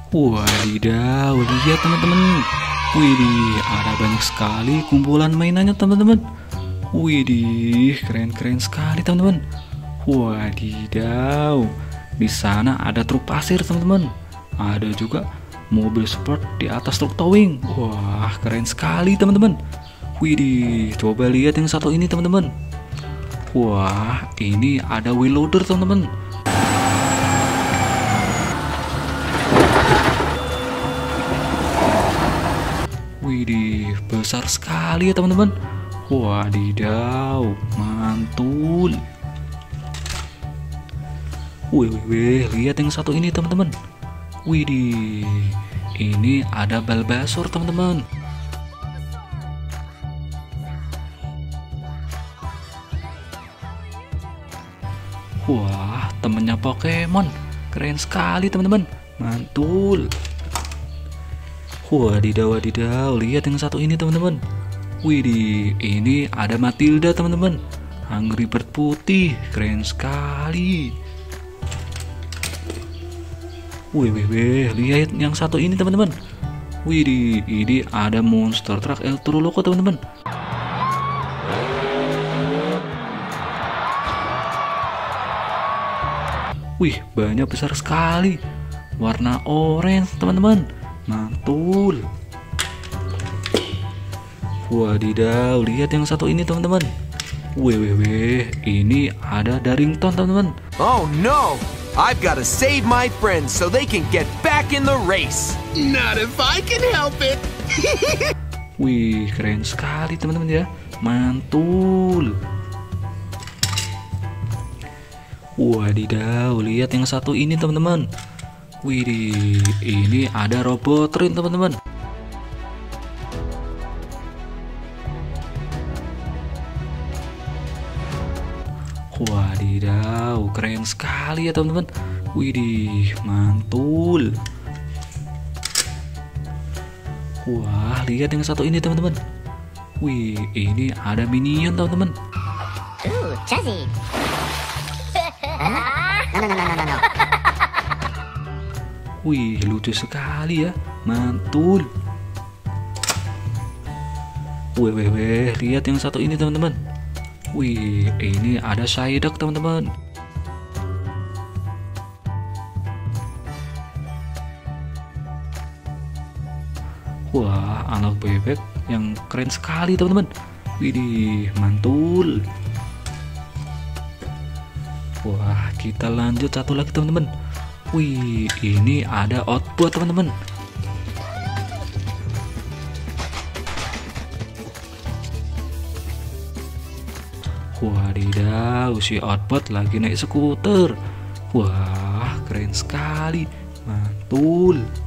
Wadidaw, lihat teman-teman. Widih, ada banyak sekali kumpulan mainannya teman-teman. Widih, keren-keren sekali teman-teman. Wadidaw, di sana ada truk pasir teman-teman. Ada juga mobil sport di atas truk towing. Wah, keren sekali teman-teman. Widih, coba lihat yang satu ini teman-teman. Wah, ini ada wheel loader teman-teman. Widih, besar sekali ya teman-teman. Wadidaw, mantul. Wih, lihat yang satu ini teman-teman. Widih, ini ada Bulbasaur teman-teman. Wah, temennya Pokemon. Keren sekali teman-teman. Mantul. Wadidaw, lihat yang satu ini teman-teman. Widih, ini ada Matilda teman-teman. Angry Bird putih, keren sekali. Wih, lihat yang satu ini teman-teman. Widih, ini ada monster truck Electro Loco teman-teman. Wih, banyak besar sekali. Warna orange teman-teman. Mantul. Wadidaw, lihat yang satu ini teman-teman. Wih, ini ada Darrington teman-teman. Oh no, I've got to save my friends so they can get back in the race. Not if I can help it. Wih, keren sekali teman-teman ya. Mantul. Wadidaw, lihat yang satu ini teman-teman. Widih, ini ada Robotron teman-teman. Wadidaw, keren sekali ya teman-teman. Widih, mantul. Wah, lihat yang satu ini teman-teman. Wih, ini ada Minion teman-teman. Chuzzy. No. Wih, lucu sekali ya. Mantul. Wih, lihat yang satu ini teman-teman. Wih, ini ada Psyduck teman-teman. Wah, anak bebek yang keren sekali teman-teman. Widih, mantul. Wah, kita lanjut satu lagi teman-teman. Wih, ini ada Outbot teman-teman. Wadidaw, si Outbot lagi naik skuter. Wah, keren sekali. Mantul.